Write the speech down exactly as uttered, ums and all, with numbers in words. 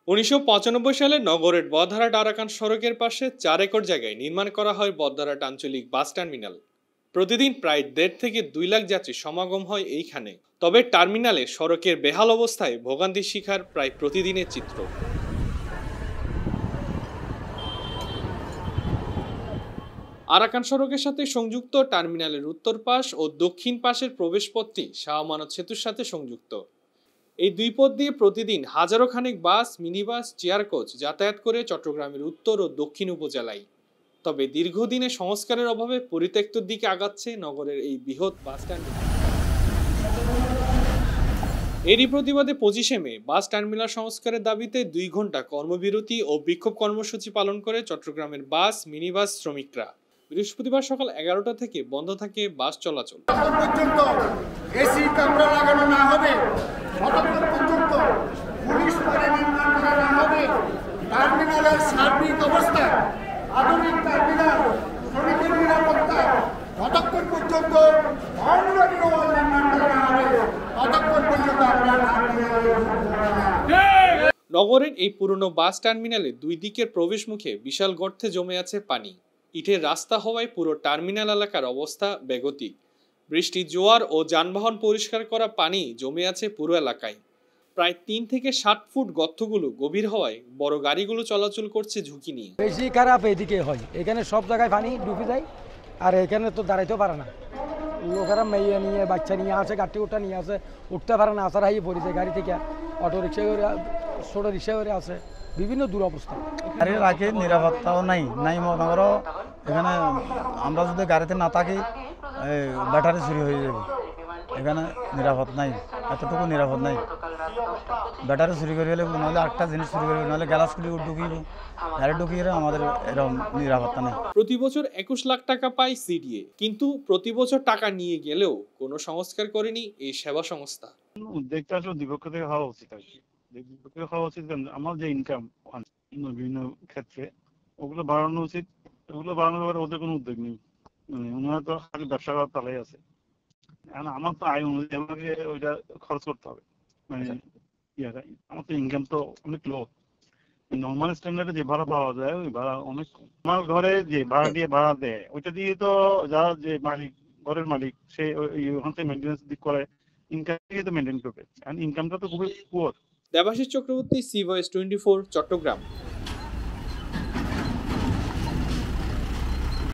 উনিশশো পঁচানব্বই সালে নগরের বদহারাট আরাকান সড়কের পাশে চার একর জায়গায় নির্মাণ করা হয় বদহারাট আঞ্চলিক বাস টার্মিনাল। প্রতিদিন প্রায় দেড় থেকে দুই লাখ যাত্রী সমাগম হয় এইখানে। তবে টার্মিনালে সড়কের বেহাল অবস্থায় ভোগান্তির শিকার প্রায় প্রতিদিনের চিত্র। আরাকান সড়কের সাথে সংযুক্ত টার্মিনালের উত্তর পাশ ও দক্ষিণ পাশের প্রবেশপথটি শাহ আমানত সেতুর সাথে সংযুক্ত। এই দুই পথ দিয়ে প্রতিদিন হাজারো খানেক বাস, মিনিবাস, চেয়ার কোচ যাতায়াত করে চট্টগ্রামের উত্তর ও দক্ষিণ উপজেলায়। তবে দীর্ঘদিনে সংস্কারের অভাবে পরিত্যক্তর দিকে আগাচ্ছে নগরের এই বৃহৎ বাস টার্মিনাল। এরই প্রতিবাদে পঁচিশে মে বাস টার্মিনাল সংস্কারের দাবিতে দুই ঘন্টা কর্মবিরতি ও বিক্ষোভ কর্মসূচি পালন করে চট্টগ্রামের বাস, মিনিবাস শ্রমিকরা। বৃহস্পতিবার সকাল এগারোটা থেকে বন্ধ থাকে বাস চলাচল। নগরের এই পুরনো বাস টার্মিনালে দুই দিকের প্রবেশ মুখে বিশাল গর্তে জমে আছে পানি। ইটের রাস্তা হওয়ায় পুরো টার্মিনাল এলাকার অবস্থা বেগতিক। বৃষ্টি, জোয়ার ও যানবাহন পরিষ্কার করা পানি জমে আছে পুরো এলাকায়। প্রায় তিন থেকে ষাট ফুট গর্তগুলো গভীর হওয়ায় বড় গাড়িগুলো চলাচল করছে ঝুঁকি নিয়ে। বেশি খারাপ এদিকে হয়, এখানে সব জায়গায় পানি ডুবে যায়, আর এখানে তো দাঁড়াইতেও পারে না। লোকেরা মেয়ে নিয়ে বাচ্চা নিয়ে আসে, গাড়ি উঠা নিয়ে আসে, উঠতে পারে না, আসার হাইয়ে পড়েছে গাড়ি থেকে, অটো রিক্সা করে, ছোটো রিক্সা করে আসে, বিভিন্ন দুরবস্থা। গাড়ি রাখি নিরাপত্তাও নাই নাই মনে করো এখানে আমরা যদি গাড়িতে না থাকি ব্যাটারি চুরি হয়ে যাবে। এখানে নিরাপদ নাই, এতটুকু নিরাপদ নাই। ব্যাটারি চুরি করে গেলে নাহলে একটা জিনিস চুরি করবে, নাহলে গ্যালাস খুলি ঢুকিয়ে গাড়ি ঢুকিয়ে আমাদের এরকম নিরাপত্তা নেই। প্রতি বছর একুশ লাখ টাকা পায় সিডিএ, কিন্তু প্রতি বছর টাকা নিয়ে গেলেও কোনো সংস্কার করেনি এই সেবা সংস্থা। দেখতে আসলে দ্বিপক্ষ থেকে হওয়া উচিত আর কি, দ্বিপক্ষ থেকে হওয়া উচিত। আমার যে ইনকাম বিভিন্ন ক্ষেত্রে ওগুলো বাড়ানো উচিত, ওগুলো বাড়ানোর ব্যাপারে ওদের কোনো উদ্যোগ নেই। মানে ওনারা তো খালি ব্যবসা করার তালাই আছে। আমার তো আয় অনুযায়ী আমাকে ওইটা খরচ করতে হবে। মানে ইয়াটা আমার তো ইনকাম তো অনেক লো। নর্মাল স্ট্যান্ডার্ডে যে ভাড়া পাওয়া যায় ওই ভাড়া অনেক। আমার ঘরে যে ভাড়া দিয়ে ভাড়া দেয় ওইটা দিয়ে তো যারা যে মালিক, ঘরের মালিক, সে ওখান থেকে মেনটেন্যান্স দিক করে ইনকাম থেকে তো মেনটেন করবে, কারণ ইনকামটা তো খুবই poor. Debashis Chakraborty, C voice twenty four, Chittagong.